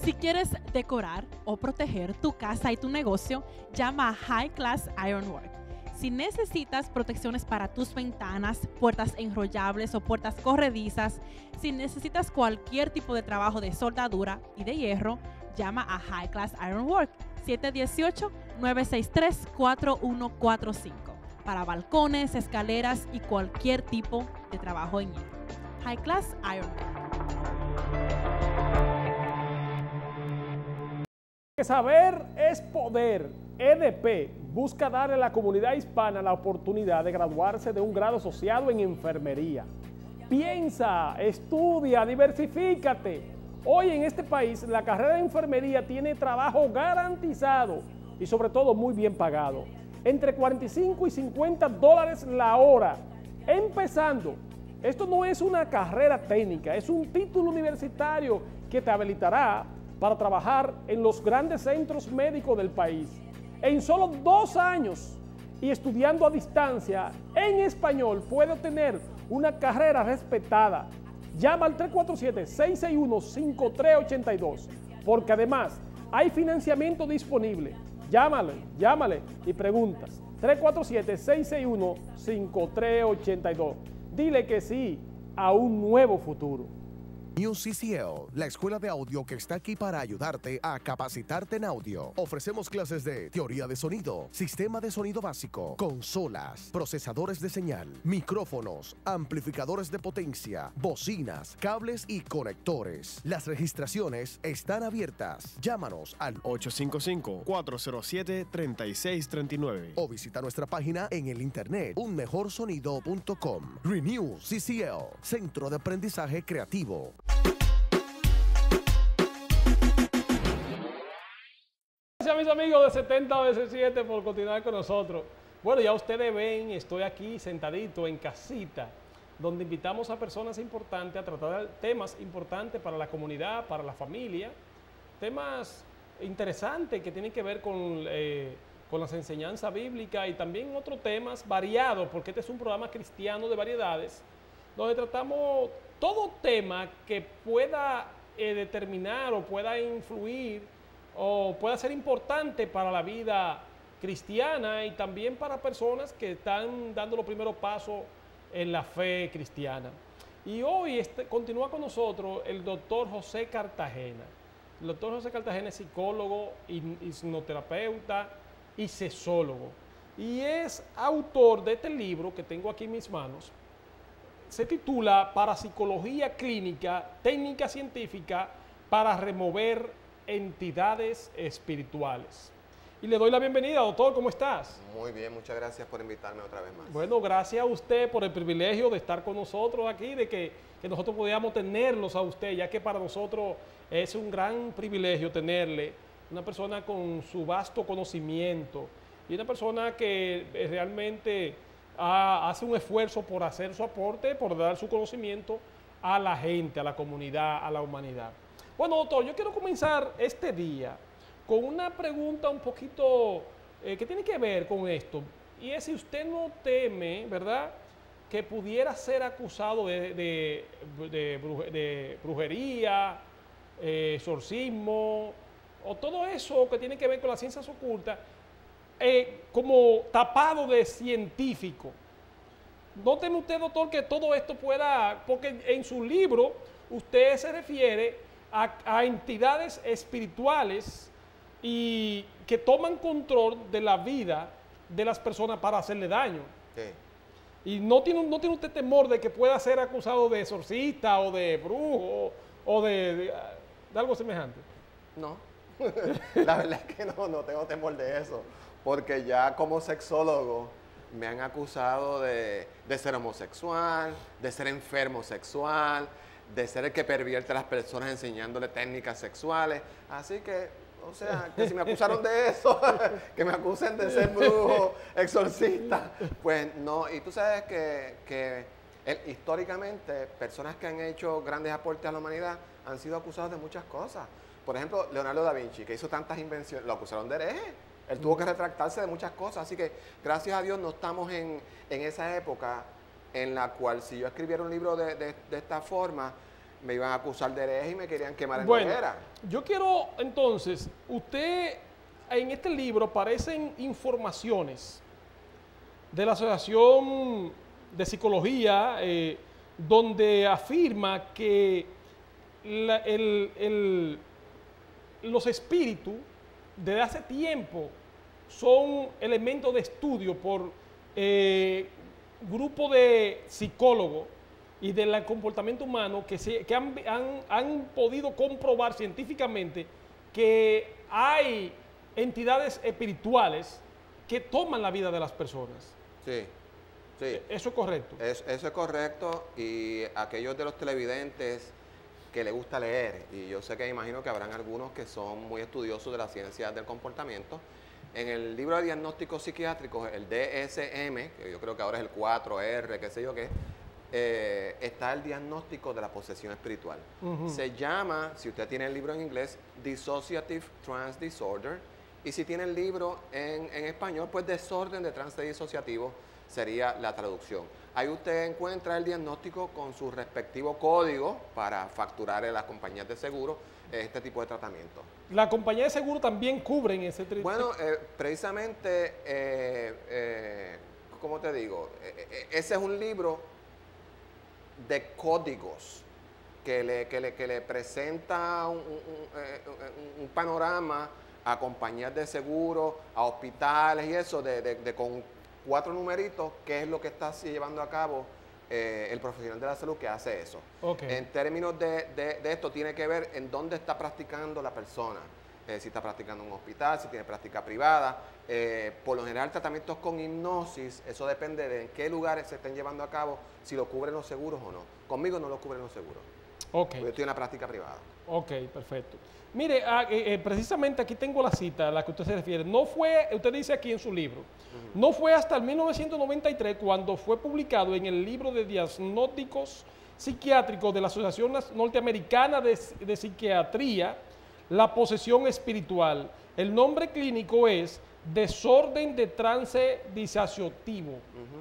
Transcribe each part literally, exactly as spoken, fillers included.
Si quieres decorar o proteger tu casa y tu negocio, llama a High Class Ironwork. Si necesitas protecciones para tus ventanas, puertas enrollables o puertas corredizas, si necesitas cualquier tipo de trabajo de soldadura y de hierro, llama a High Class Ironwork siete uno ocho, nueve seis tres, cuatro uno cuatro cinco para balcones, escaleras y cualquier tipo de trabajo en hierro. High Class Ironwork. Saber es poder. E D P busca darle a la comunidad hispana la oportunidad de graduarse de un grado asociado en enfermería. Piensa, estudia, diversifícate. Hoy en este país la carrera de enfermería tiene trabajo garantizado y sobre todo muy bien pagado. Entre cuarenta y cinco y cincuenta dólares la hora. Empezando. Esto no es una carrera técnica, es un título universitario que te habilitará para trabajar en los grandes centros médicos del país. En solo dos años y estudiando a distancia en español puede obtener una carrera respetada. Llama al tres cuatro siete, seis seis uno, cinco tres ocho dos porque además hay financiamiento disponible. Llámale, llámale y preguntas. tres cuatro siete, seis seis uno, cinco tres ocho dos. Dile que sí a un nuevo futuro. New C C L, la escuela de audio que está aquí para ayudarte a capacitarte en audio. Ofrecemos clases de teoría de sonido, sistema de sonido básico, consolas, procesadores de señal, micrófonos, amplificadores de potencia, bocinas, cables y conectores. Las registraciones están abiertas. Llámanos al ocho cinco cinco, cuatro cero siete, tres seis tres nueve o visita nuestra página en el internet un mejor sonido punto com. Renew C C L, Centro de Aprendizaje Creativo. Gracias a mis amigos de setenta veces siete por continuar con nosotros. Bueno, ya ustedes ven, estoy aquí sentadito en casita, donde invitamos a personas importantes a tratar temas importantes para la comunidad, para la familia, temas interesantes que tienen que ver con, eh, con las enseñanzas bíblicas y también otros temas variados, porque este es un programa cristiano de variedades, donde tratamos todo tema que pueda eh, determinar o pueda influir o pueda ser importante para la vida cristiana y también para personas que están dando los primeros pasos en la fe cristiana. Y hoy este, continúa con nosotros el doctor José Cartagena. El doctor José Cartagena es psicólogo, hipnoterapeuta y sexólogo. Y es autor de este libro que tengo aquí en mis manos. Se titula Parapsicología Clínica, Técnica Científica para Remover Entidades Espirituales. Y le doy la bienvenida, doctor, ¿cómo estás? Muy bien, muchas gracias por invitarme otra vez más. Bueno, gracias a usted por el privilegio de estar con nosotros aquí, de que, que nosotros podíamos tenerlos a usted, ya que para nosotros es un gran privilegio tenerle, una persona con su vasto conocimiento y una persona que realmente ha, hace un esfuerzo por hacer su aporte, por dar su conocimiento a la gente, a la comunidad, a la humanidad. Bueno, doctor, yo quiero comenzar este día con una pregunta un poquito eh, que tiene que ver con esto. Y es si usted no teme, ¿verdad?, que pudiera ser acusado de, de, de, bruje, de brujería, eh, exorcismo, o todo eso que tiene que ver con las ciencias ocultas, eh, como tapado de científico. ¿No teme usted, doctor, que todo esto pueda, porque en su libro usted se refiere A, a entidades espirituales y que toman control de la vida de las personas para hacerle daño? Sí. Y no tiene, no tiene usted temor de que pueda ser acusado de exorcista o de brujo o de, de, de algo semejante. No, la verdad es que no, no tengo temor de eso, porque ya como sexólogo me han acusado de, de ser homosexual, de ser enfermo sexual, de ser el que pervierte a las personas enseñándole técnicas sexuales. Así que, o sea, que si me acusaron de eso, que me acusen de ser brujo, exorcista, pues no. Y tú sabes que, que el, históricamente personas que han hecho grandes aportes a la humanidad han sido acusados de muchas cosas. Por ejemplo, Leonardo da Vinci, que hizo tantas invenciones, lo acusaron de hereje. Él tuvo que retractarse de muchas cosas. Así que, gracias a Dios, no estamos en, en esa época en la cual si yo escribiera un libro de, de, de esta forma, me iban a acusar de hereje y me querían quemar en Bueno, hoguera. yo quiero entonces, usted, en este libro aparecen informaciones de la Asociación de Psicología, eh, donde afirma que la- el- el- los espíritus desde hace tiempo son elementos de estudio por eh, grupo de psicólogos y del comportamiento humano que, se, que han, han- han podido comprobar científicamente que hay entidades espirituales que toman la vida de las personas. Sí, sí. ¿Eso es correcto? Es- eso es correcto, y aquellos de los televidentes que les gusta leer, y yo sé que imagino que habrán algunos que son muy estudiosos de las ciencias del comportamiento, en el libro de diagnósticos psiquiátricos, el D S M, que yo creo que ahora es el cuatro R, qué sé yo qué, eh, está el diagnóstico de la posesión espiritual. Ujú. Se llama, si usted tiene el libro en inglés, Dissociative Trance Disorder, y si tiene el libro en, en español, pues desorden de trance disociativo sería la traducción. Ahí usted encuentra el diagnóstico con su respectivo código para facturar en las compañías de seguro este tipo de tratamiento. La compañía de seguro también cubren ese tri- Bueno, eh, precisamente, eh, eh, ¿cómo te digo? Eh, eh, ese es un libro de códigos que le, que le, que le presenta un, un- un, eh, un- un panorama a compañías de seguro, a hospitales y eso, de, de- de con cuatro numeritos, qué es lo que está así llevando a cabo eh, el profesional de la salud que hace eso. Ok. En términos de, de- de esto, tiene que ver en dónde está practicando la persona. Eh, si está practicando en un hospital, si tiene práctica privada. Eh, por lo general, tratamientos con hipnosis, eso depende de en qué lugares se estén llevando a cabo, si lo cubren los seguros o no. Conmigo no lo cubren los seguros, Ok. porque yo estoy en la práctica privada. Ok, perfecto. Mire, ah, eh, eh, precisamente aquí tengo la cita a la que usted se refiere. No fue, usted dice aquí en su libro, no fue hasta el mil novecientos noventa y tres cuando fue publicado en el libro de diagnósticos psiquiátricos de la Asociación Nas- Norteamericana de, de Psiquiatría, la posesión espiritual. El nombre clínico es desorden de trance disociativo.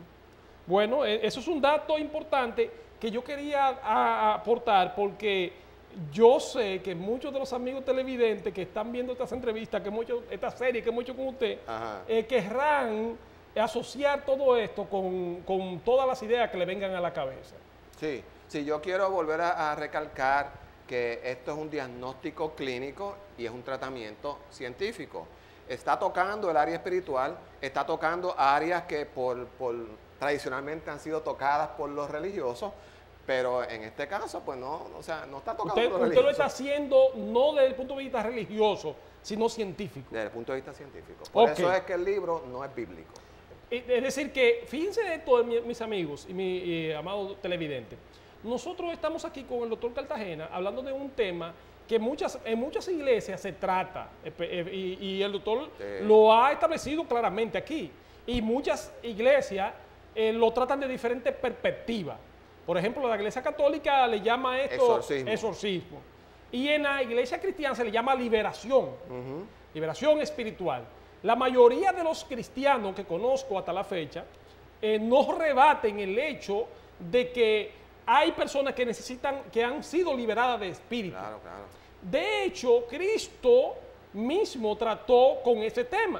Bueno, e- eso es un dato importante que yo quería a- a- aportar porque yo sé que muchos de los amigos televidentes que están viendo estas entrevistas, que muchos, esta serie que mucho con usted, Ajá. eh, querrán asociar todo esto con, con todas las ideas que le vengan a la cabeza. Sí, sí, yo quiero volver a, a recalcar que esto es un diagnóstico clínico y es un tratamiento científico. Está tocando el área espiritual, está tocando áreas que por, por tradicionalmente han sido tocadas por los religiosos, pero en este caso, pues no, o sea, no está tocando Usted, por los usted lo religiosos está haciendo no desde el punto de vista religioso, sino científico. desde el punto de vista científico. Por Ok. eso es que el libro no es bíblico. Es decir, que fíjense de esto, mi- mis amigos y mi y, amado televidente. Nosotros estamos aquí con el doctor Cartagena hablando de un tema que muchas, en muchas iglesias se trata, eh, eh, y, y el doctor Sí. lo ha establecido claramente aquí. Y muchas iglesias eh, lo tratan de diferentes perspectivas. Por ejemplo, la iglesia católica le llama esto Exorcismo. exorcismo. Y en la iglesia cristiana se le llama liberación, Ujú. liberación espiritual. La mayoría de los cristianos que conozco hasta la fecha eh, no rebaten el hecho de que hay personas que necesitan, que han sido liberadas de espíritu. Claro, claro. De hecho, Cristo mismo trató con ese tema.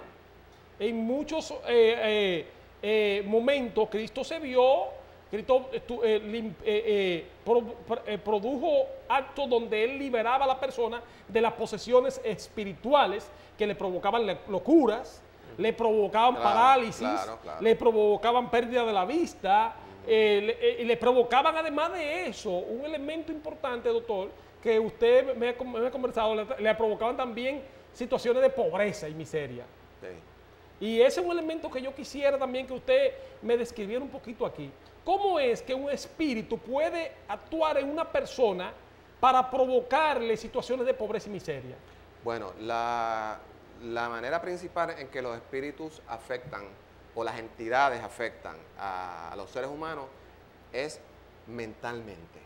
En muchos eh, eh, eh, momentos Cristo se vio, Cristo estu- eh, lim- eh, eh, pro- pro- eh, produjo actos donde él liberaba a la persona de las posesiones espirituales que le provocaban le- locuras, le provocaban Claro, parálisis, claro, claro. le provocaban pérdida de la vista, eh, le, eh, y le provocaban además de eso un elemento importante, doctor, que usted me ha, com- me ha conversado, le, le provocaban también situaciones de pobreza y miseria. Sí. Y ese es un elemento que yo quisiera también que usted me describiera un poquito aquí. ¿Cómo es que un espíritu puede actuar en una persona para provocarle situaciones de pobreza y miseria? Bueno, la, la manera principal en que los espíritus afectan o las entidades afectan a, a los seres humanos es mentalmente.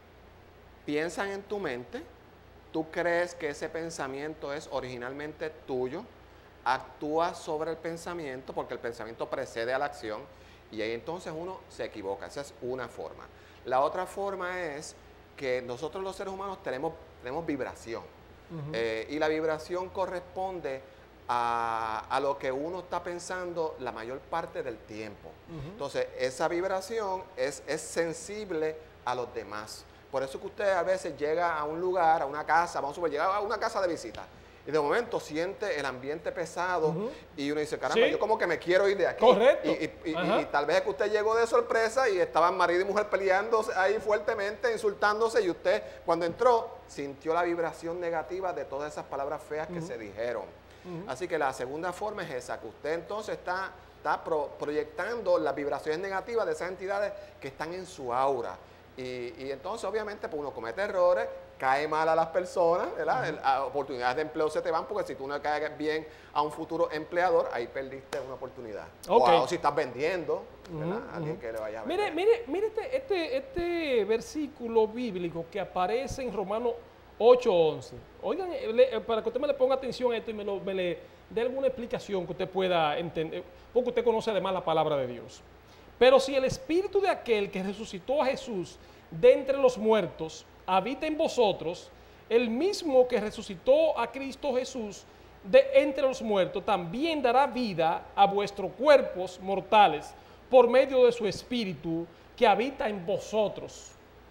Piensan en tu mente, tú crees que ese pensamiento es originalmente tuyo, actúas sobre el pensamiento porque el pensamiento precede a la acción y ahí entonces uno se equivoca. Esa es una forma. La otra forma es que nosotros los seres humanos tenemos, tenemos vibración. Ujú. Eh, y la vibración corresponde a, a lo que uno está pensando la mayor parte del tiempo. Ujú. Entonces, esa vibración es, es sensible a los demás. Por eso que usted a veces llega a un lugar, a una casa, vamos a suponer, llega a una casa de visita, y de momento siente el ambiente pesado, Ujú. y uno dice, caramba, Sí. yo como que me quiero ir de aquí. Correcto. Y, y- y- Ajá. y tal vez es que usted llegó de sorpresa y estaban marido y mujer peleándose ahí fuertemente, insultándose, y usted cuando entró sintió la vibración negativa de todas esas palabras feas que se dijeron. Ujú. Así que la segunda forma es esa, que usted entonces está, está pro- proyectando las vibraciones negativas de esas entidades que están en su aura. Y, y entonces obviamente pues uno comete errores, cae mal a las personas, ¿verdad? El- a oportunidades de empleo se te van porque si tú no caes bien a un futuro empleador, ahí perdiste una oportunidad. O, Ok. a- o si estás vendiendo, ¿verdad? Ujú, A alguien ujú. que le vaya a Mire, vender. mire, mire este, este, este versículo bíblico que aparece en Romanos ocho once. Oigan, eh, le- eh, para que usted me le ponga atención a esto y me, lo, me le dé alguna explicación que usted pueda entender, porque usted conoce además la palabra de Dios. Pero si el espíritu de aquel que resucitó a Jesús de entre los muertos habita en vosotros, el mismo que resucitó a Cristo Jesús de entre los muertos también dará vida a vuestros cuerpos mortales por medio de su espíritu que habita en vosotros.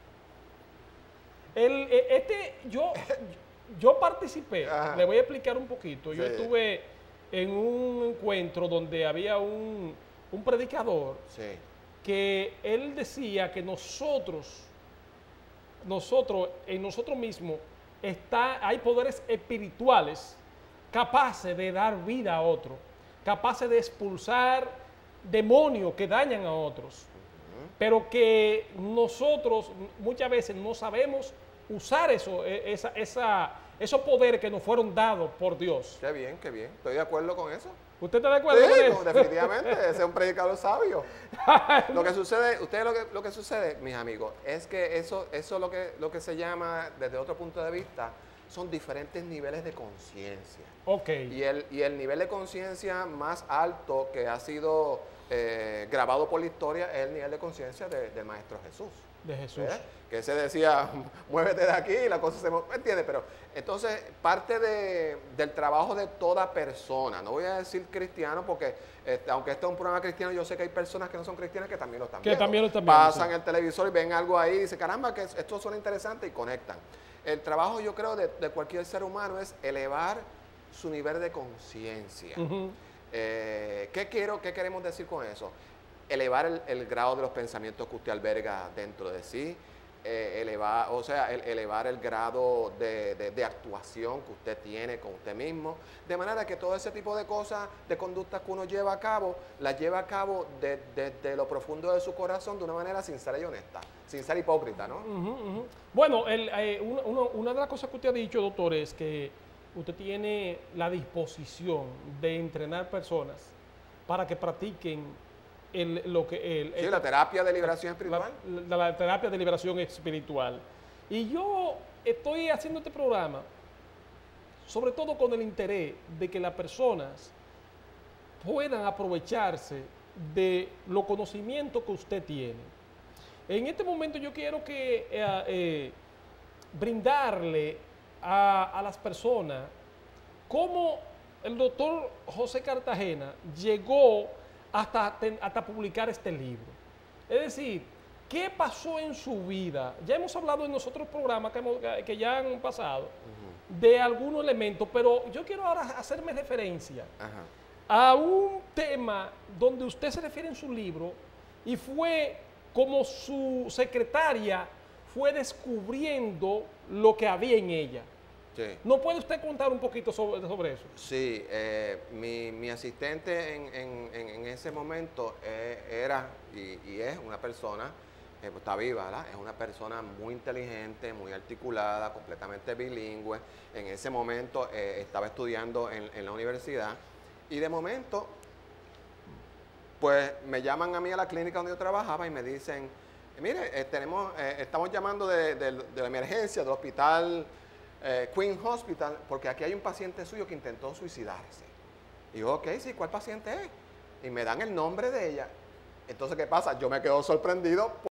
El, eh, este, yo, yo participé, Ajá. le voy a explicar un poquito. Yo Sí. estuve en un encuentro donde había un, un predicador Sí. que él decía que nosotros, nosotros, en nosotros mismos, está, hay poderes espirituales capaces de dar vida a otro, capaces de expulsar demonios que dañan a otros, pero que nosotros muchas veces no sabemos usar eso, e- esa, esa, esos poderes que nos fueron dados por Dios. Qué bien, qué bien. Estoy de acuerdo con eso. ¿Usted está de acuerdo con Sí, eso? no, definitivamente, ese es un predicador sabio. Lo que sucede, ustedes lo que, lo que sucede, mis amigos, es que eso, eso lo que, lo que se llama, desde otro punto de vista, son diferentes niveles de conciencia. Ok. Y el, y el nivel de conciencia más alto que ha sido eh, grabado por la historia es el nivel de conciencia de- del Maestro Jesús. De Jesús. ¿verdad? Que se decía, muévete de aquí y la cosa se mueve, ¿me entiendes? Pero entonces, parte de- del trabajo de toda persona, no voy a decir cristiano porque, este, aunque este es un programa cristiano, yo sé que hay personas que no son cristianas que también lo están Que viendo. también lo están viendo, Pasan sí. el televisor y ven algo ahí y dicen, caramba, que esto suena interesante y conectan. El trabajo, yo creo, de, de cualquier ser humano es elevar su nivel de conciencia. Ujú. Eh, ¿qué quiero, qué queremos decir con eso? Elevar el, el grado de los pensamientos que usted alberga dentro de sí, eh, elevar, o sea, el- elevar el grado de, de- de actuación que usted tiene con usted mismo, de manera que todo ese tipo de cosas, de conductas que uno lleva a cabo, las lleva a cabo desde de, de lo profundo de su corazón de una manera sincera y honesta, sin ser hipócrita, ¿no? Ujú, ujú. Bueno, el, eh, una, una- una de las cosas que usted ha dicho, doctor, es que usted tiene la disposición de entrenar personas para que practiquen el, lo que el, Sí, el- la terapia de liberación la, espiritual. la- la terapia de liberación espiritual. Y yo estoy haciendo este programa sobre todo con el interés de que las personas puedan aprovecharse de los conocimientos que usted tiene. En este momento yo quiero que eh, eh, brindarle a, a las personas cómo el doctor José Cartagena llegó hasta, ten- hasta publicar este libro. Es decir, ¿qué pasó en su vida? Ya hemos hablado en nosotros programas que, hemos- que ya han pasado de algunos elementos, pero yo quiero ahora hacerme referencia Ajá. a un tema donde usted se refiere en su libro y fue como su secretaria fue descubriendo lo que había en ella. Sí. ¿No puede usted contar un poquito sobre, sobre eso? Sí, eh, mi, mi asistente en, en- en- en ese momento eh, era y, y es una persona, eh, pues, está viva, ¿verdad? Es una persona muy inteligente, muy articulada, completamente bilingüe. En ese momento eh, estaba estudiando en, en la universidad y de momento, pues me llaman a mí a la clínica donde yo trabajaba y me dicen, mire, eh, tenemos, eh, estamos llamando de, de- de la emergencia del hospital eh, Queen Hospital, porque aquí hay un paciente suyo que intentó suicidarse. Y yo, ok, sí, ¿cuál paciente es? Y me dan el nombre de ella. Entonces, ¿qué pasa? Yo me quedo sorprendido